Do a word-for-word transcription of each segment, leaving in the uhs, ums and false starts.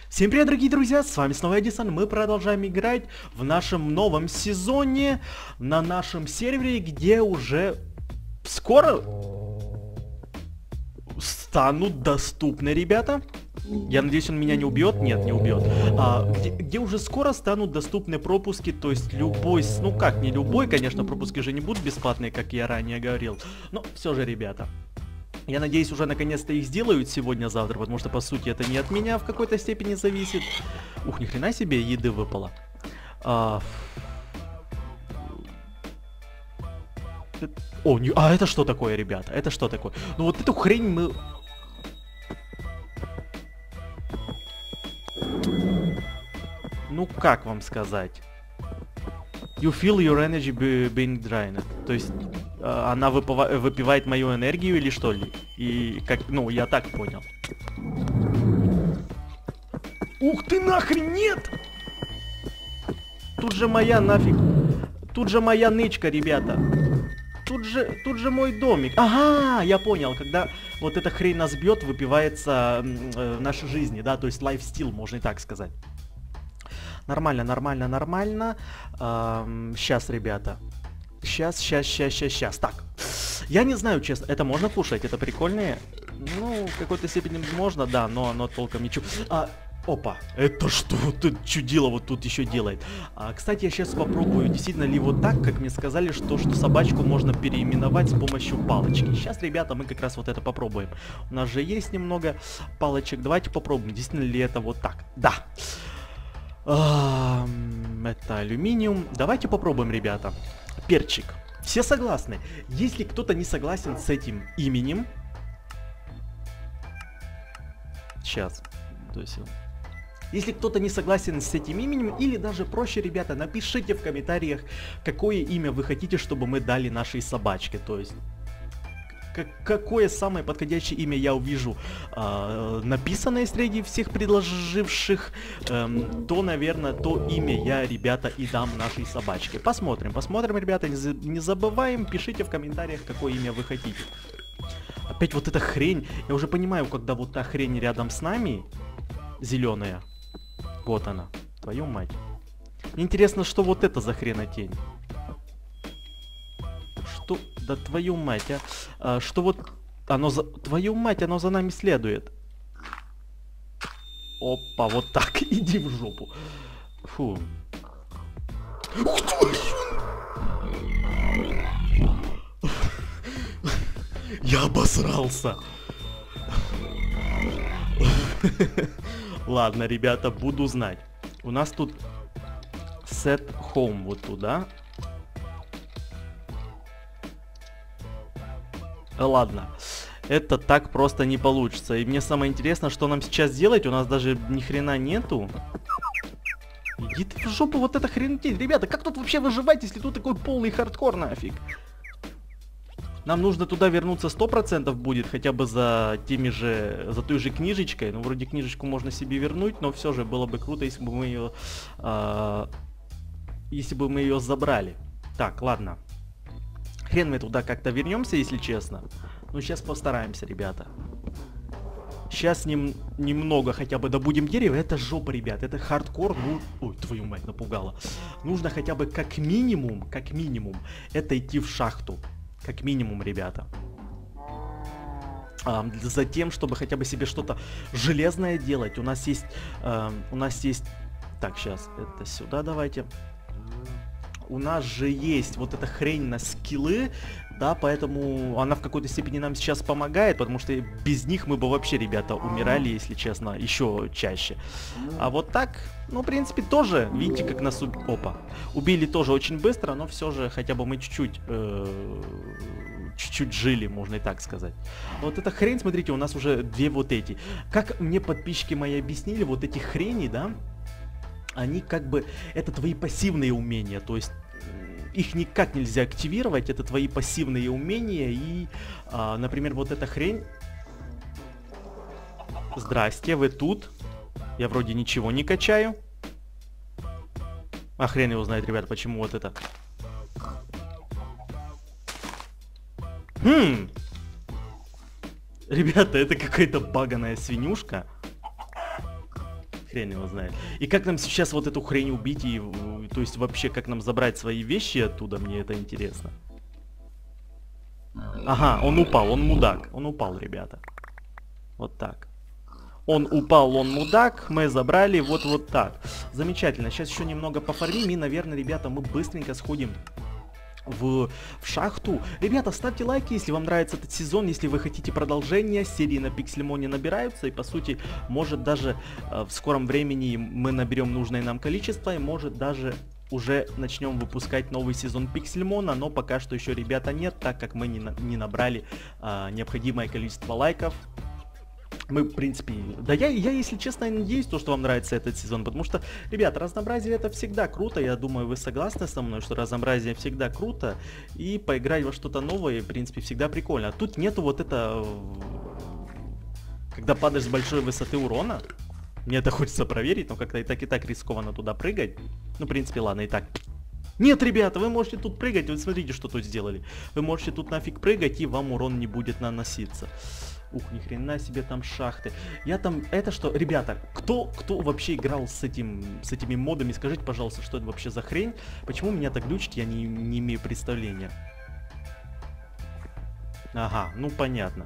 Всем привет, дорогие друзья, с вами снова Эдисон. Мы продолжаем играть в нашем новом сезоне на нашем сервере, где уже скоро станут доступны, ребята. Я надеюсь, он меня не убьет. Нет, не убьет. А, где, где уже скоро станут доступны пропуски, то есть любой, ну как, не любой, конечно, пропуски же не будут бесплатные, как я ранее говорил. Но все же, ребята. Я надеюсь, уже наконец-то их сделают сегодня-завтра, потому что, по сути, это не от меня в какой-то степени зависит. Ух, ни хрена себе еды выпало. А... О, не... а это что такое, ребята? Это что такое? Ну вот эту хрень мы... Ну как вам сказать? You feel your energy being drained. То есть э, она выпива- выпивает мою энергию или что ли? И как, ну, я так понял. Ух ты нахрен, нет! Тут же моя нафиг. Тут же моя нычка, ребята. Тут же, тут же мой домик. Ага, я понял, когда вот эта хрень нас бьет, выпивается э, в нашей жизни, да, то есть лайфстил, можно и так сказать. Нормально, нормально, нормально. Эм, сейчас, ребята. Сейчас, сейчас, сейчас, сейчас, сейчас. Так. Я не знаю, честно. Это можно кушать? Это прикольное? Ну, в какой-то степени можно, да, но оно толком ничего. А, опа. Это что тут чудило вот тут еще делает? А, кстати, я сейчас попробую, действительно ли вот так, как мне сказали, что, что собачку можно переименовать с помощью палочки. Сейчас, ребята, мы как раз вот это попробуем. У нас же есть немного палочек. Давайте попробуем, действительно ли это вот так. Да. Это алюминиум. Давайте попробуем, ребята. Перчик. Все согласны? Если кто-то не согласен с этим именем... Сейчас. То есть... Если кто-то не согласен с этим именем, или даже проще, ребята, напишите в комментариях, какое имя вы хотите, чтобы мы дали нашей собачке. То есть... Какое самое подходящее имя я увижу э, написанное среди всех предложивших, э, то, наверное, то имя я, ребята, и дам нашей собачке. Посмотрим, посмотрим, ребята, не, за, не забываем, пишите в комментариях, какое имя вы хотите. Опять вот эта хрень, я уже понимаю, когда вот та хрень рядом с нами, зеленая, вот она, твою мать. Мне интересно, что вот это за хренотень. Что? Да твою мать, а. а что вот оно за... Твою мать, оно за нами следует. Опа, вот так. Иди в жопу. Фу. Я обосрался. Ладно, ребята, буду знать. У нас тут set home вот туда. Ладно, это так просто не получится. И мне самое интересное, что нам сейчас делать. У нас даже ни хрена нету. Иди ты в жопу, вот это хренотень. Ребята, как тут вообще выживать, если тут такой полный хардкор нафиг? Нам нужно туда вернуться сто процентов будет, хотя бы за теми же, за той же книжечкой. Ну, вроде книжечку можно себе вернуть, но все же было бы круто, если бы мы ее, э, если бы мы ее забрали. Так, ладно. Хрен мы туда как-то вернемся, если честно. Ну, сейчас постараемся, ребята. Сейчас нем немного хотя бы добудем дерево. Это жопа, ребят. Это хардкор. Ну, ой, твою мать, напугала. Нужно хотя бы как минимум, как минимум, это идти в шахту. Как минимум, ребята. А, за тем, чтобы хотя бы себе что-то железное делать. У нас есть... А, у нас есть... Так, сейчас. Это сюда давайте. У нас же есть вот эта хрень на скиллы, да, поэтому она в какой-то степени нам сейчас помогает, потому что без них мы бы вообще, ребята, умирали, если честно, еще чаще. А вот так, ну, в принципе, тоже, видите, как нас уб... Опа. Убили тоже очень быстро, но все же хотя бы мы чуть-чуть... Э... чуть-чуть жили, можно и так сказать. Вот эта хрень, смотрите, у нас уже две вот эти. Как мне подписчики мои объяснили, вот эти хрени, да, они как бы, это твои пассивные умения, то есть их никак нельзя активировать, это твои пассивные умения, и, а, например, вот эта хрень... Здрасте, вы тут? Я вроде ничего не качаю. А хрен его знает, ребят, почему вот это... Хм! Ребята, это какая-то баганая свинюшка. Хрен его знает. И как нам сейчас вот эту хрень убить, и, то есть вообще как нам забрать свои вещи оттуда, мне это интересно. Ага, он упал, он мудак. Он упал, ребята. Вот так. Он упал, он мудак, мы забрали, вот вот так. Замечательно, сейчас еще немного пофармим, и, наверное, ребята, мы быстренько сходим в, в шахту. Ребята, ставьте лайки, если вам нравится этот сезон, если вы хотите продолжения. Серии на Пиксельмоне набираются, и, по сути, может даже э, в скором времени мы наберем нужное нам количество, и может даже уже начнем выпускать новый сезон Пиксельмона, но пока что еще, ребята, нет, так как мы не, на, не набрали э, необходимое количество лайков. Мы, в принципе, да я, я, если честно, надеюсь, то, что вам нравится этот сезон, потому что, ребята, разнообразие это всегда круто, я думаю, вы согласны со мной, что разнообразие всегда круто, и поиграть во что-то новое, в принципе, всегда прикольно. А тут нету вот это, когда падаешь с большой высоты урона, мне это хочется проверить, но как-то и так, и так рискованно туда прыгать. Ну, в принципе, ладно, и так. Нет, ребята, вы можете тут прыгать, вы смотрите, что тут сделали. Вы можете тут нафиг прыгать, и вам урон не будет наноситься. Ух, ни хрена себе там шахты. Я там, это что, ребята, кто, кто вообще играл с этим, с этими модами, скажите, пожалуйста, что это вообще за хрень? Почему у меня так глючит, я не, не имею представления. Ага, ну понятно.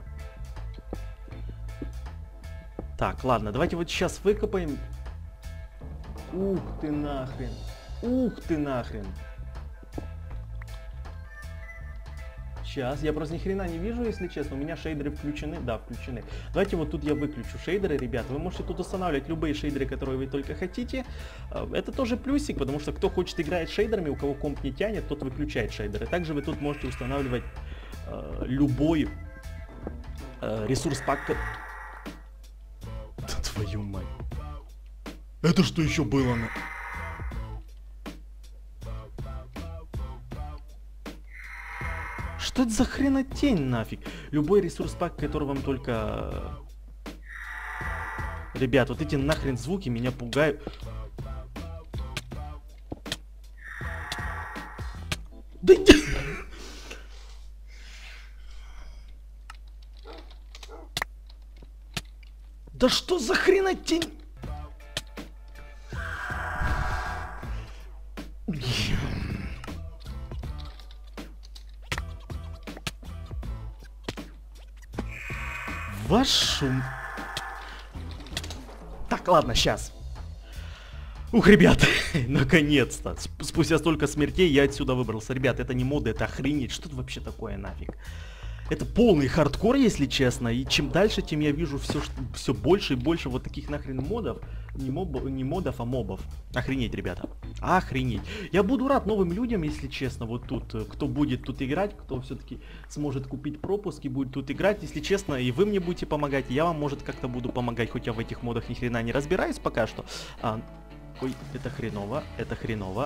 Так, ладно, давайте вот сейчас выкопаем. Ух ты нахрен. Ух ты нахрен. Сейчас, я просто ни хрена не вижу, если честно, у меня шейдеры включены, да, включены. Давайте вот тут я выключу шейдеры, ребята, вы можете тут устанавливать любые шейдеры, которые вы только хотите. Это тоже плюсик, потому что кто хочет играть шейдерами, у кого комп не тянет, тот выключает шейдеры. Также вы тут можете устанавливать э, любой э, ресурс пак. Да твою мать. Это что еще было? Что это за хренотень нафиг? Любой ресурс пак, который вам только... Ребят, вот эти нахрен звуки меня пугают. Да... Да что за хренотень? Вашу... Так, ладно, сейчас. Ух, ребят, наконец-то. Спустя столько смертей я отсюда выбрался. Ребят, это не моды, это охренеть. Что это вообще такое нафиг? Это полный хардкор, если честно. И чем дальше, тем я вижу все, все больше и больше вот таких нахрен модов. Не, моб, не модов, а мобов. Охренеть, ребята. Охренеть. Я буду рад новым людям, если честно. Вот тут, кто будет тут играть, кто все-таки сможет купить пропуск и будет тут играть. Если честно, и вы мне будете помогать, и я вам, может, как-то буду помогать. Хоть я в этих модах ни хрена не разбираюсь пока что. А, ой, это хреново, это хреново.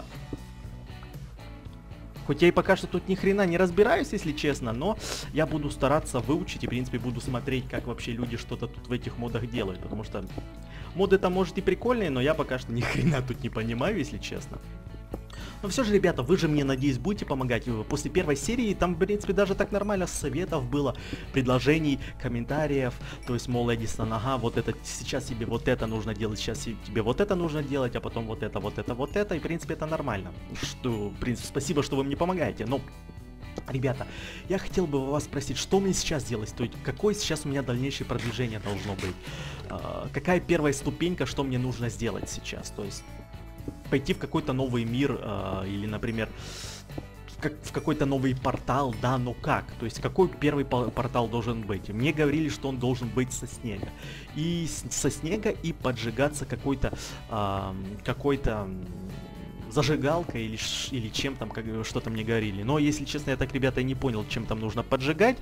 Хоть я и пока что тут ни хрена не разбираюсь, если честно, но я буду стараться выучить и, в принципе, буду смотреть, как вообще люди что-то тут в этих модах делают, потому что моды-то, может, и прикольные, но я пока что ни хрена тут не понимаю, если честно. Но все же, ребята, вы же мне, надеюсь, будете помогать. После первой серии там, в принципе, даже так нормально советов было, предложений, комментариев. То есть, мол, Эдисон, ага, вот это, сейчас тебе вот это нужно делать, сейчас тебе вот это нужно делать, а потом вот это, вот это, вот это. И, в принципе, это нормально. Что, в принципе, спасибо, что вы мне помогаете. Но, ребята, я хотел бы вас спросить, что мне сейчас делать? То есть, какое сейчас у меня дальнейшее продвижение должно быть? А, какая первая ступенька, что мне нужно сделать сейчас? То есть... пойти в какой-то новый мир э, или, например, в, как, в какой-то новый портал, да, но как? То есть какой первый портал должен быть? Мне говорили, что он должен быть со снега. И с, со снега и поджигаться какой-то э, какой-то зажигалкой или, или чем там, как, что-то мне говорили. Но, если честно, я так, ребята, не понял, чем там нужно поджигать.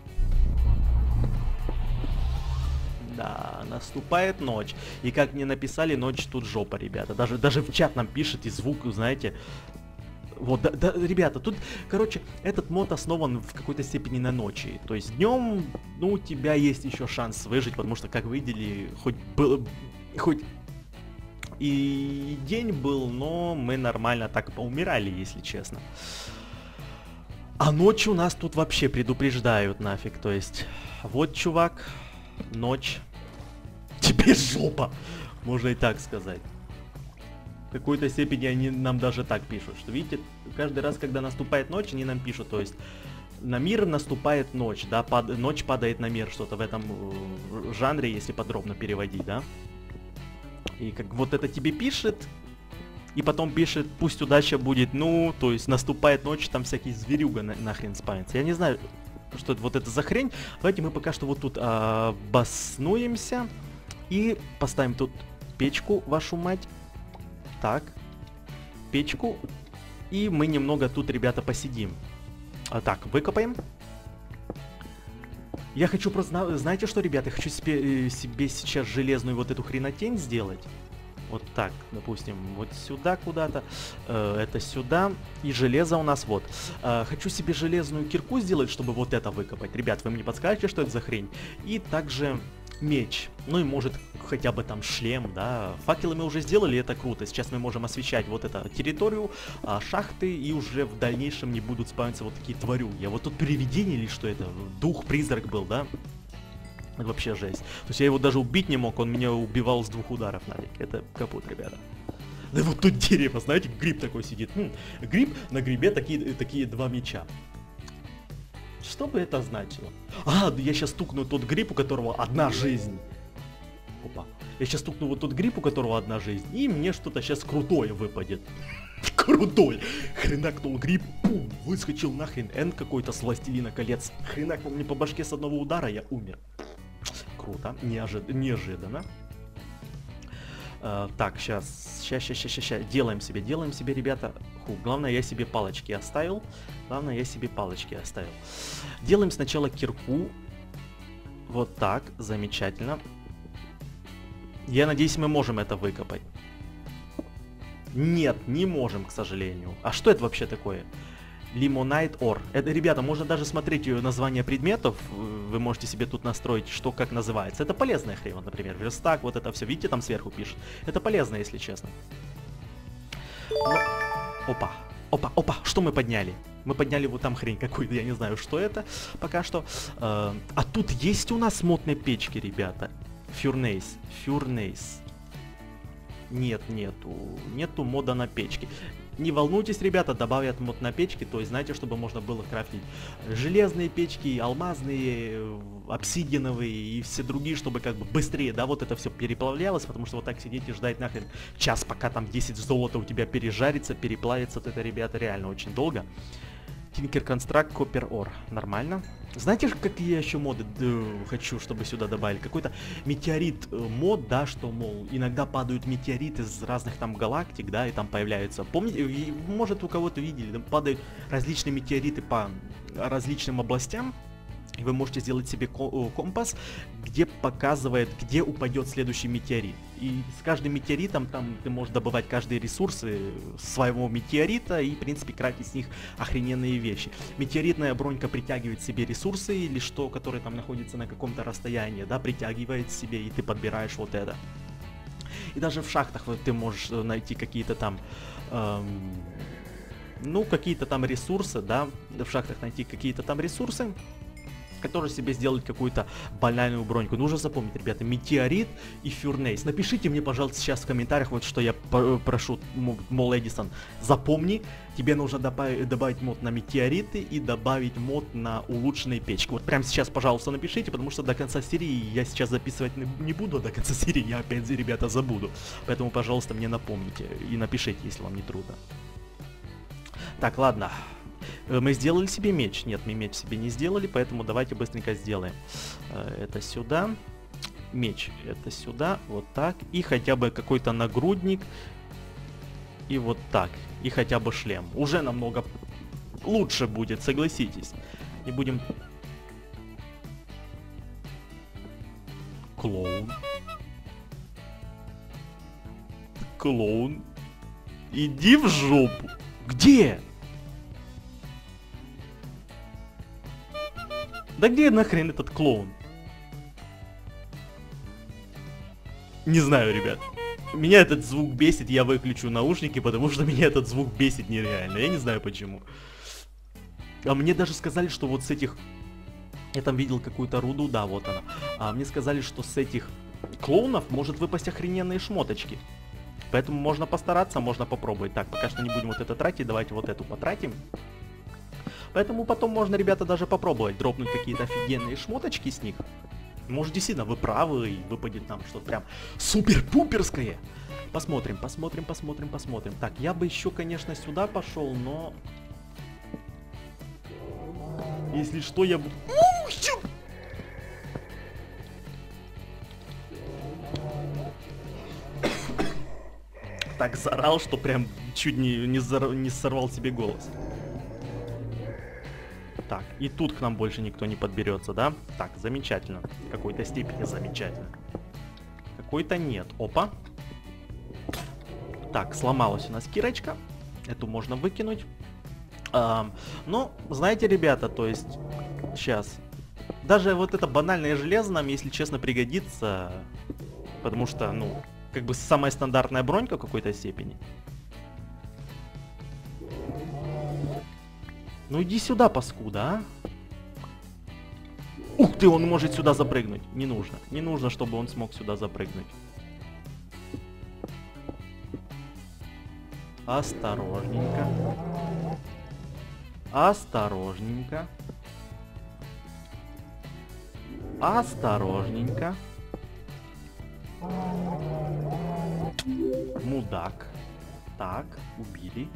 Да, наступает ночь. И как мне написали, ночь тут жопа, ребята. Даже, даже в чат нам пишет, и звук, знаете. Вот, да, да, ребята, тут, короче, этот мод основан в какой-то степени на ночи. То есть днем, ну, у тебя есть еще шанс выжить, потому что, как вы видели, хоть был, хоть и день был, но мы нормально так поумирали, если честно. А ночью нас тут вообще предупреждают нафиг. То есть, вот, чувак, ночь. Тебе жопа. Можно и так сказать. В какой-то степени они нам даже так пишут, что видите, каждый раз, когда наступает ночь, они нам пишут, то есть на мир наступает ночь, да, пад... ночь падает на мир, что-то в этом э, жанре, если подробно переводить, да. И как вот это тебе пишет, и потом пишет, пусть удача будет, ну, то есть наступает ночь, там всякий зверюга на... нахрен спавнится. Я не знаю, что это, вот это за хрень. Давайте мы пока что вот тут а, обоснуемся и поставим тут печку, вашу мать. Так, печку. И мы немного тут, ребята, посидим. А, так, выкопаем. Я хочу просто... Знаете что, ребята? Я хочу себе, себе сейчас железную вот эту хренотень сделать. Вот так, допустим, вот сюда куда-то. Э, это сюда. И железо у нас вот. Э, хочу себе железную кирку сделать, чтобы вот это выкопать. Ребят, вы мне подскажете, что это за хрень? И также меч. Ну и может хотя бы там шлем, да. Факелы мы уже сделали, это круто. Сейчас мы можем освещать вот эту территорию, а, шахты, и уже в дальнейшем не будут спавниться вот такие тварюги. А вот тут привидение или что это? Дух, призрак был, да? Это вообще жесть. То есть я его даже убить не мог, он меня убивал с двух ударов нафиг. Это капут, ребята. Да вот тут дерево, знаете, гриб такой сидит. Хм, гриб, на грибе такие, такие два меча. Что бы это значило? А, я сейчас стукну тот гриб, у которого одна жизнь. Опа. Я сейчас стукну вот тот гриб, у которого одна жизнь, и мне что-то сейчас крутое выпадет. Крутой! Хренакнул гриб, пум, выскочил нахрен Н какой-то с Властелина колец. Хренакнул мне по башке с одного удара, я умер. Круто, неожид... неожиданно. Uh, так, сейчас, сейчас, сейчас, сейчас, сейчас, делаем себе, делаем себе, ребята. Ху, главное, я себе палочки оставил. Главное, я себе палочки оставил. Делаем сначала кирку. Вот так, замечательно. Я надеюсь, мы можем это выкопать. Нет, не можем, к сожалению. А что это вообще такое? Limonite ore. Это, ребята, можно даже смотреть название предметов. Вы можете себе тут настроить, что как называется. Это полезная хрень, вот, например, верстак, вот это все. Видите, там сверху пишет. Это полезно, если честно. Но... Опа, опа, опа, что мы подняли? Мы подняли вот там хрень какую-то, я не знаю, что это пока что. А тут есть у нас мод на печке, ребята. Фюрнейс, фюрнейс. Нет, нету, нету мода на печке. Не волнуйтесь, ребята, добавят мод на печки, то есть, знаете, чтобы можно было крафтить железные печки, алмазные, обсидиановые и все другие, чтобы как бы быстрее, да, вот это все переплавлялось, потому что вот так сидеть и ждать нахрен час, пока там десять золота у тебя пережарится, переплавится, вот это, ребята, реально очень долго. Tinker Construct Copper Ore. Нормально. Знаете, какие я еще моды э, хочу, чтобы сюда добавили? Какой-то метеорит э, мод, да, что, мол, иногда падают метеориты из разных там галактик, да, и там появляются. Помните, и, может, у кого-то видели, там падают различные метеориты по различным областям. И вы можете сделать себе компас, где показывает, где упадет следующий метеорит. И с каждым метеоритом там ты можешь добывать каждые ресурсы своего метеорита и, в принципе, крафтить с них охрененные вещи. Метеоритная бронька притягивает себе ресурсы или что, которые там находятся на каком-то расстоянии, да, притягивает себе, и ты подбираешь вот это. И даже в шахтах вот, ты можешь найти какие-то там... Эм, ну, какие-то там ресурсы, да, в шахтах найти какие-то там ресурсы, который себе сделать какую-то банальную броньку. Нужно запомнить, ребята, метеорит и фюрнейс. Напишите мне, пожалуйста, сейчас в комментариях, вот что я прошу, мол, Эдисон, запомни, тебе нужно добавить, добавить мод на метеориты и добавить мод на улучшенные печки. Вот прямо сейчас, пожалуйста, напишите, потому что до конца серии я сейчас записывать не буду, а до конца серии я опять, ребята, забуду. Поэтому, пожалуйста, мне напомните и напишите, если вам не трудно. Так, ладно. Мы сделали себе меч? Нет, мы меч себе не сделали, поэтому давайте быстренько сделаем. Это сюда. Меч это сюда, вот так. И хотя бы какой-то нагрудник. И вот так. И хотя бы шлем. Уже намного лучше будет, согласитесь. Не будем... Клоун. Клоун. Иди в жопу. Где? Да где нахрен этот клоун? Не знаю, ребят. Меня этот звук бесит, я выключу наушники, потому что меня этот звук бесит нереально. Я не знаю почему. А мне даже сказали, что вот с этих... Я там видел какую-то руду, да, вот она. А мне сказали, что с этих клоунов может выпасть охрененные шмоточки. Поэтому можно постараться, можно попробовать. Так, пока что не будем вот это тратить, давайте вот эту потратим. Поэтому потом можно, ребята, даже попробовать дропнуть какие-то офигенные шмоточки с них. Может, действительно, вы правы, и выпадет нам что-то прям супер-пуперское. Посмотрим, посмотрим, посмотрим, посмотрим. Так, я бы еще, конечно, сюда пошел, но... Если что, я буду... Так заорал, что прям чуть не, не, зар... не сорвал себе голос. Так, и тут к нам больше никто не подберется, да? Так, замечательно. В какой-то степени замечательно. Какой-то нет. Опа. Так, сломалась у нас кирочка. Эту можно выкинуть. А, ну, знаете, ребята, то есть... Сейчас. Даже вот это банальное железо нам, если честно, пригодится. Потому что, ну... Как бы самая стандартная бронька в какой-то степени. Ну иди сюда, паскуда, а. Ух ты, он может сюда запрыгнуть. Не нужно. Не нужно, чтобы он смог сюда запрыгнуть. Осторожненько. Осторожненько. Осторожненько. Мудак. Так, убили.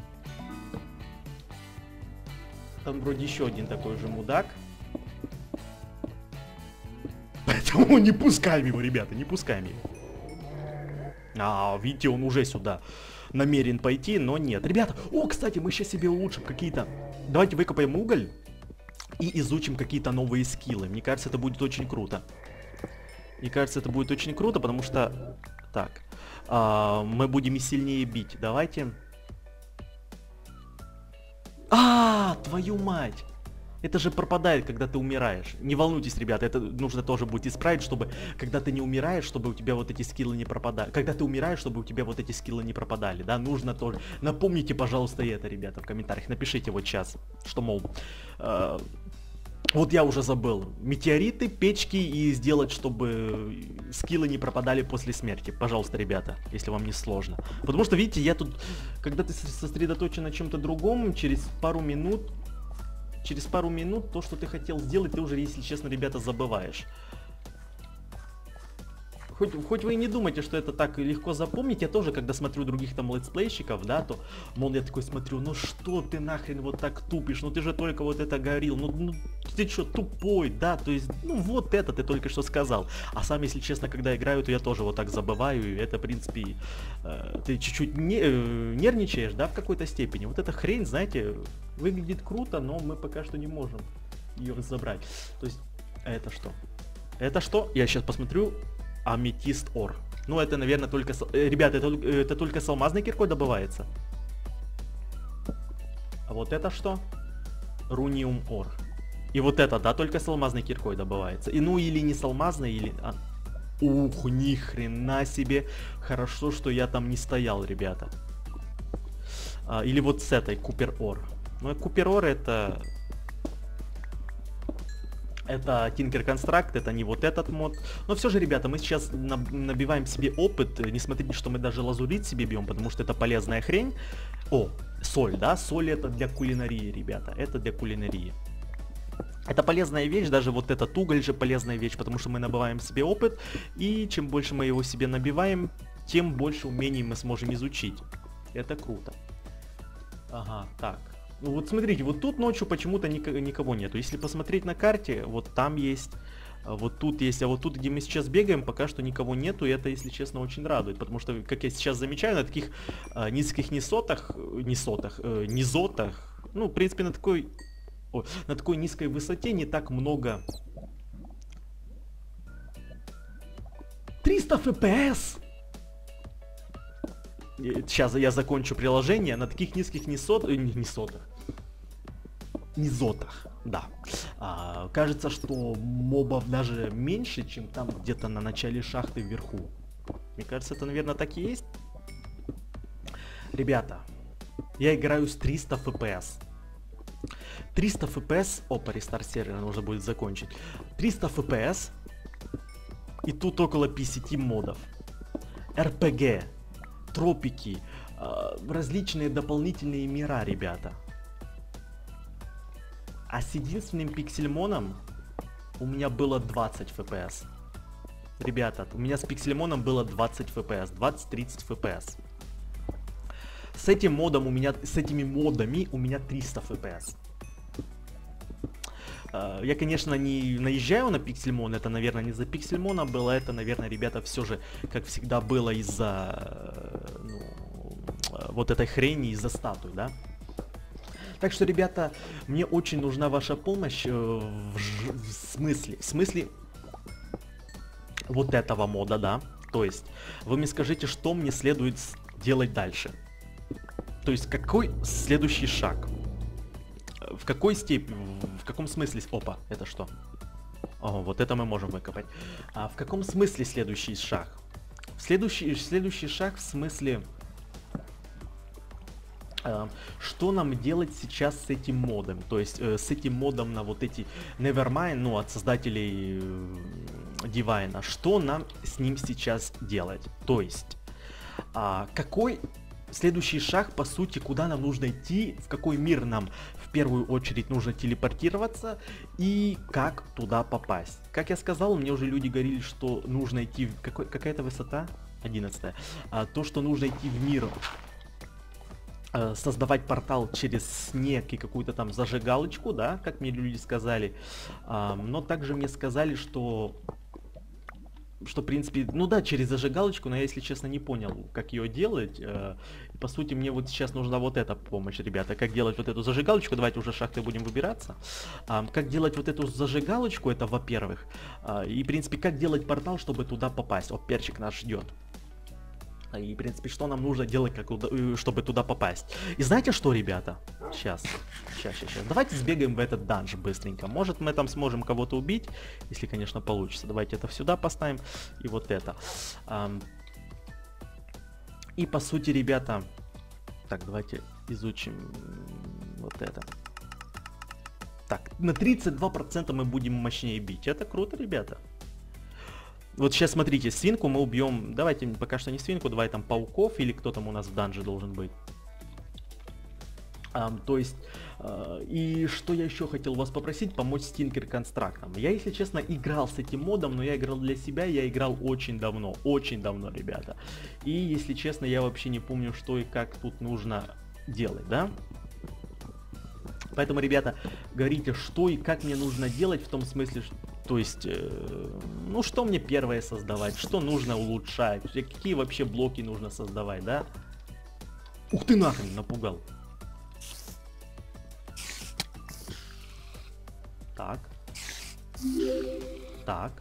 Там вроде еще один такой же мудак. Поэтому не пускаем его, ребята, не пускаем его. А, видите, он уже сюда намерен пойти, но нет. Ребята, о, кстати, мы сейчас себе улучшим какие-то... Давайте выкопаем уголь и изучим какие-то новые скиллы. Мне кажется, это будет очень круто. Мне кажется, это будет очень круто, потому что... Так, а, мы будем и сильнее бить. Давайте... А, твою мать! Это же пропадает, когда ты умираешь. Не волнуйтесь, ребята, это нужно тоже будет исправить, чтобы, когда ты не умираешь, чтобы у тебя вот эти скиллы не пропадали. Когда ты умираешь, чтобы у тебя вот эти скиллы не пропадали, да, нужно тоже. Напомните, пожалуйста, это, ребята, в комментариях. Напишите вот сейчас, что, мол, э, вот я уже забыл. Метеориты, печки и сделать, чтобы скиллы не пропадали после смерти. Пожалуйста, ребята, если вам не сложно. Потому что, видите, я тут, когда ты сосредоточен на чем-то другом, через пару минут... Через пару минут то, что ты хотел сделать, ты уже, если честно, ребята, забываешь. Хоть, хоть вы и не думаете, что это так легко запомнить, я тоже, когда смотрю других там летсплейщиков, да, то, мол, я такой смотрю, ну что ты нахрен вот так тупишь, ну ты же только вот это говорил, ну, ну ты что, тупой, да, то есть, ну вот это ты только что сказал. А сам, если честно, когда играю, то я тоже вот так забываю, и это, в принципе, э, ты чуть-чуть не, э, нервничаешь, да, в какой-то степени. Вот эта хрень, знаете, выглядит круто, но мы пока что не можем ее разобрать. То есть, это что? Это что? Я сейчас посмотрю. Аметист ор. Ну, это, наверное, только... Э, ребята, это, это только с алмазной киркой добывается. А вот это что? Руниум ор. И вот это, да, только с алмазной киркой добывается. И ну, или не с алмазной, или... А... Ух, ни хрена себе. Хорошо, что я там не стоял, ребята. А, или вот с этой, Купер ор. Ну, Купер ор это... Это Tinker Construct, это не вот этот мод. Но все же, ребята, мы сейчас набиваем себе опыт. Не смотрите, что мы даже лазурит себе бьем, потому что это полезная хрень. О, соль, да? Соль это для кулинарии, ребята. Это для кулинарии. Это полезная вещь, даже вот этот уголь же полезная вещь, потому что мы набиваем себе опыт. И чем больше мы его себе набиваем, тем больше умений мы сможем изучить. Это круто. Ага, так. Ну вот смотрите, вот тут ночью почему-то ник никого нету. Если посмотреть на карте, вот там есть, вот тут есть, а вот тут, где мы сейчас бегаем, пока что никого нету, и это, если честно, очень радует. Потому что, как я сейчас замечаю, на таких э, низких несотах, несотах, э, низотах, ну, в принципе, на такой, о, на такой низкой высоте не так много. триста эф пи эс! Сейчас я закончу приложение. На таких низких несот... Э, несотах. Низотах, да. А, кажется, что мобов даже меньше, чем там где-то на начале шахты вверху. Мне кажется, это, наверное, так и есть. Ребята, я играю с триста эф пи эс. триста эф пи эс... Опа, рестарт сервера нужно будет закончить. триста эф пи эс. И тут около пятидесяти модов. эр пи джи, тропики, различные дополнительные мира, ребята. А с единственным пиксельмоном у меня было двадцать эф пи эс. Ребята, у меня с пиксельмоном было двадцать эф пи эс, двадцать-тридцать эф пи эс. С этим модом у меня, с этими модами у меня триста эф пи эс. Я, конечно, не наезжаю на пиксельмон, это, наверное, не за пиксельмона было, это, наверное, ребята, все же, как всегда было из-за, ну, вот этой хрени, из-за статуи, да? Так что, ребята, мне очень нужна ваша помощь э, в, в смысле, в смысле вот этого мода, да? То есть, вы мне скажите, что мне следует делать дальше. То есть, какой следующий шаг? В какой степени, в каком смысле... Опа, это что? О, вот это мы можем выкопать. А в каком смысле следующий шаг? Следующий, следующий шаг в смысле... Э, что нам делать сейчас с этим модом? То есть, э, с этим модом на вот эти Nevermind, ну, от создателей э, Divine. Что нам с ним сейчас делать? То есть, э, какой... Следующий шаг, по сути, куда нам нужно идти, в какой мир нам в первую очередь нужно телепортироваться и как туда попасть. Как я сказал, мне уже люди говорили, что нужно идти в... Какой... Какая-то высота? одиннадцатая. А, то, что нужно идти в мир, а, создавать портал через снег и какую-то там зажигалочку, да, как мне люди сказали. А, но также мне сказали, что... Что, в принципе, ну да, через зажигалочку, но я, если честно, не понял, как ее делать. Э, по сути, мне вот сейчас нужна вот эта помощь, ребята. Как делать вот эту зажигалочку, давайте уже шахты будем выбираться. А, как делать вот эту зажигалочку, это во-первых. А, и, в принципе, как делать портал, чтобы туда попасть. Вот перчик нас ждет. И, в принципе, что нам нужно делать, как, чтобы туда попасть. И знаете что, ребята? Сейчас, сейчас, сейчас, сейчас. Давайте сбегаем в этот данж быстренько. Может, мы там сможем кого-то убить, если, конечно, получится. Давайте это сюда поставим. И вот это. И, по сути, ребята... Так, давайте изучим вот это. Так, на тридцать два процента мы будем мощнее бить. Это круто, ребята. Вот сейчас смотрите, свинку мы убьем. Давайте пока что не свинку, давай там пауков или кто там у нас в данже должен быть. А, то есть, а, и что я еще хотел вас попросить, помочь с Tinker Construct. Я, если честно, играл с этим модом, но я играл для себя, я играл очень давно, очень давно, ребята. И, если честно, я вообще не помню, что и как тут нужно делать, да? Поэтому, ребята, говорите, что и как мне нужно делать, в том смысле, что... То есть, э, ну что мне первое создавать, что нужно улучшать, какие вообще блоки нужно создавать, да? Ух ты нахрен, напугал. Так. Так.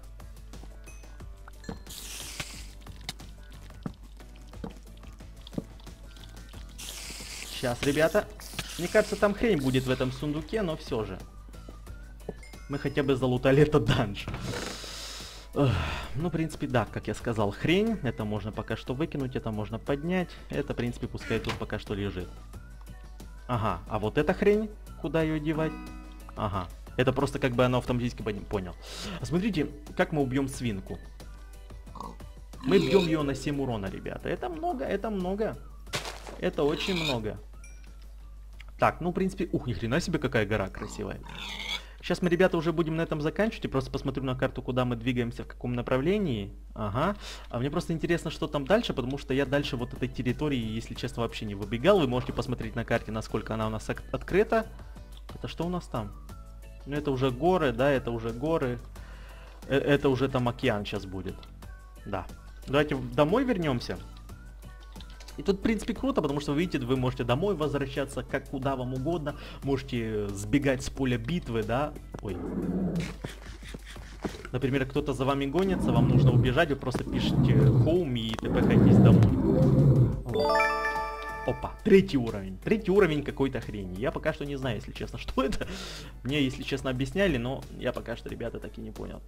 Сейчас, ребята. Мне кажется, там хрень будет в этом сундуке, но все же. Мы хотя бы залутали этот данж. Ну, в принципе, да, как я сказал, хрень. Это можно пока что выкинуть, это можно поднять. Это, в принципе, пускай тут пока что лежит. Ага, а вот эта хрень, куда ее девать? Ага, это просто как бы оно автоматически понял. Смотрите, как мы убьем свинку. Мы бьем ее на семь урона, ребята. Это много, это много. Это очень много. Так, ну, в принципе... Ух, ни хрена себе, какая гора красивая. Сейчас мы, ребята, уже будем на этом заканчивать. Я просто посмотрю на карту, куда мы двигаемся, в каком направлении. Ага. А мне просто интересно, что там дальше, потому что я дальше вот этой территории, если честно, вообще не выбегал. Вы можете посмотреть на карте, насколько она у нас открыта. Это что у нас там? Ну, это уже горы, да, это уже горы. Э это уже там океан сейчас будет. Да. Давайте домой вернемся. И тут, в принципе, круто, потому что, вы видите, вы можете домой возвращаться, как куда вам угодно. Можете сбегать с поля битвы, да. Ой. Например, кто-то за вами гонится, вам нужно убежать, вы просто пишете home и тпхайтесь домой. Вот. Опа, третий уровень. Третий уровень какой-то хрени. Я пока что не знаю, если честно, что это. Мне, если честно, объясняли, но я пока что, ребята, так и не понял.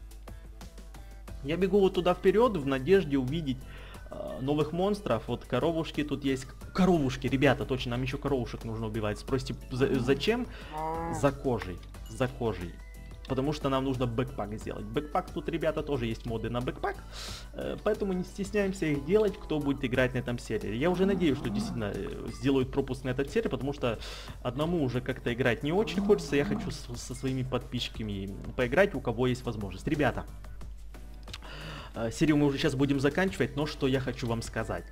Я бегу вот туда вперед в надежде увидеть новых монстров. Вот коровушки тут есть. Коровушки, ребята, точно, нам еще коровушек нужно убивать. Спросите, за зачем? За кожей. За кожей. Потому что нам нужно бэкпак сделать. Бэкпак, тут, ребята, тоже есть моды на бэкпак. Поэтому не стесняемся их делать, кто будет играть на этом сервере. Я уже надеюсь, что действительно сделают пропуск на этот сервер, потому что одному уже как-то играть не очень хочется. Я хочу с, со своими подписчиками поиграть, у кого есть возможность. Ребята, серию мы уже сейчас будем заканчивать, но что я хочу вам сказать.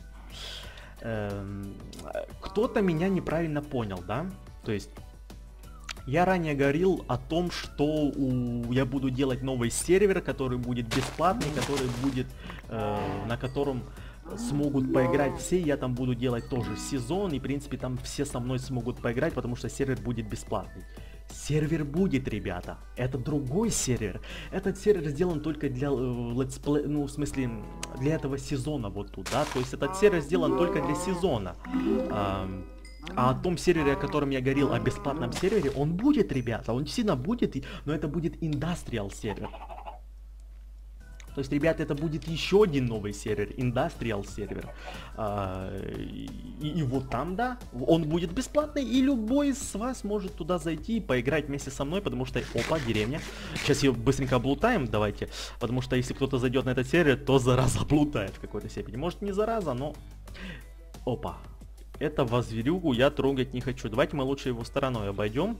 Кто-то меня неправильно понял, да? То есть... Я ранее говорил о том, что у... я буду делать новый сервер, который будет бесплатный, который будет, э, на котором смогут поиграть все. Я там буду делать тоже сезон, и в принципе там все со мной смогут поиграть, потому что сервер будет бесплатный. Сервер будет, ребята. Это другой сервер. Этот сервер сделан только для э, летсплей, ну в смысле для этого сезона вот тут, да. То есть этот сервер сделан только для сезона. Э, А о том сервере, о котором я говорил, о бесплатном сервере, он будет, ребята, он действительно будет, но это будет Industrial сервер. То есть, ребята, это будет еще один новый сервер, Industrial сервер. А, и, и вот там, да, он будет бесплатный, и любой из вас может туда зайти и поиграть вместе со мной, потому что, опа, деревня. Сейчас ее быстренько облутаем, давайте, потому что если кто-то зайдет на этот сервер, то зараза облутает в какой-то степени. Может, не зараза, но... Опа. Этого зверюгу я трогать не хочу. Давайте мы лучше его стороной обойдем.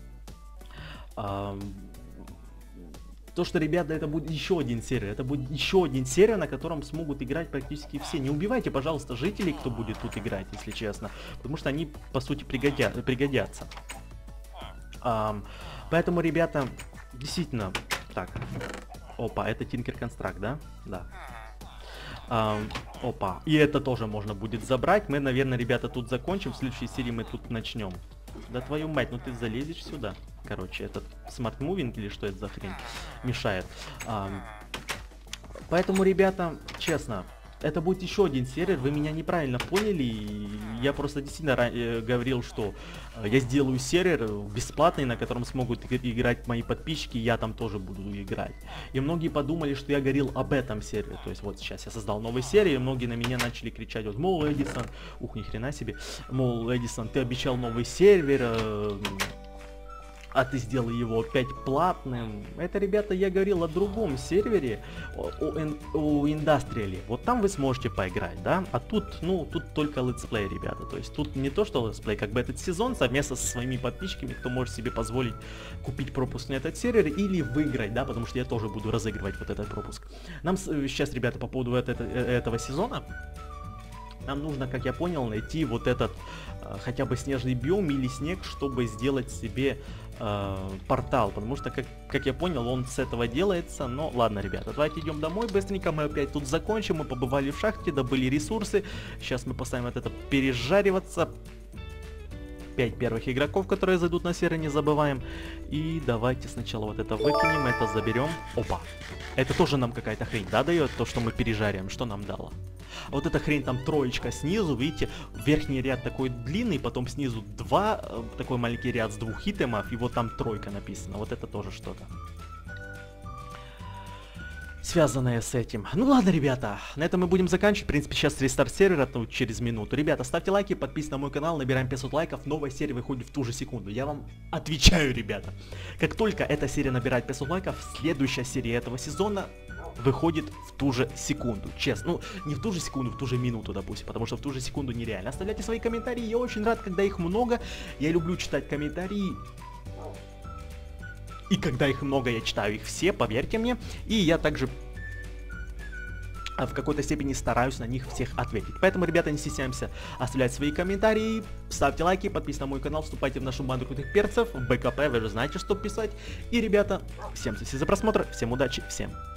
А, то, что, ребята, это будет еще один сервер. Это будет еще один сервер, на котором смогут играть практически все. Не убивайте, пожалуйста, жителей, кто будет тут играть, если честно. Потому что они, по сути, пригодя... пригодятся. А, поэтому, ребята, действительно... Так. Опа, это Tinker Construct, да? Да. А, опа. И это тоже можно будет забрать. Мы, наверное, ребята, тут закончим. В следующей серии мы тут начнем. Да твою мать, ну ты залезешь сюда. Короче, этот Smart Moving или что это за хрень мешает. А, поэтому, ребята, честно, это будет еще один сервер. Вы меня неправильно поняли. Я просто действительно э, говорил, что э, я сделаю сервер бесплатный, на котором смогут играть мои подписчики. Я там тоже буду играть. И многие подумали, что я говорил об этом сервере. То есть вот сейчас я создал новый сервер, и многие на меня начали кричать: вот, мол, Эдисон, ух, ни хрена себе, мол, Эдисон, ты обещал новый сервер, э, а ты сделал его опять платным. Это, ребята, я говорил о другом сервере, о, о, о Индастриале. Вот там вы сможете поиграть, да? А тут, ну, тут только летсплей, ребята. То есть тут не то, что летсплей, как бы этот сезон совместно со своими подписчиками, кто может себе позволить купить пропуск на этот сервер или выиграть, да? Потому что я тоже буду разыгрывать вот этот пропуск. Нам сейчас, ребята, по поводу этого, этого сезона, нам нужно, как я понял, найти вот этот э, хотя бы снежный биом или снег, чтобы сделать себе э, портал. Потому что, как, как я понял, он с этого делается. Но ладно, ребята, давайте идем домой. Быстренько мы опять тут закончим. Мы побывали в шахте, добыли ресурсы. Сейчас мы поставим вот это пережариваться. Пять первых игроков, которые зайдут на сервер, не забываем. И давайте сначала вот это выкинем, это заберем. Опа. Это тоже нам какая-то хрень, да, дает? То, что мы пережариваем. Что нам дало? Вот эта хрень, там троечка снизу, видите, верхний ряд такой длинный, потом снизу два, такой маленький ряд с двух хитемов, и вот там тройка написана. Вот это тоже что-то связанное с этим. Ну ладно, ребята, на этом мы будем заканчивать. В принципе, сейчас рестарт сервера, ну, через минуту. Ребята, ставьте лайки, подписывайтесь на мой канал, набираем пятьсот лайков, новая серия выходит в ту же секунду. Я вам отвечаю, ребята. Как только эта серия набирает пятьсот лайков, следующая серия этого сезона выходит в ту же секунду. Честно, ну, не в ту же секунду, в ту же минуту, допустим, потому что в ту же секунду нереально. Оставляйте свои комментарии, я очень рад, когда их много. Я люблю читать комментарии. И когда их много, я читаю их все, поверьте мне. И я также в какой-то степени стараюсь на них всех ответить. Поэтому, ребята, не стесняемся оставлять свои комментарии, ставьте лайки, подписывайтесь на мой канал, вступайте в нашу банду крутых перцев, в БКП, вы же знаете, что писать. И, ребята, всем спасибо за просмотр, всем удачи, всем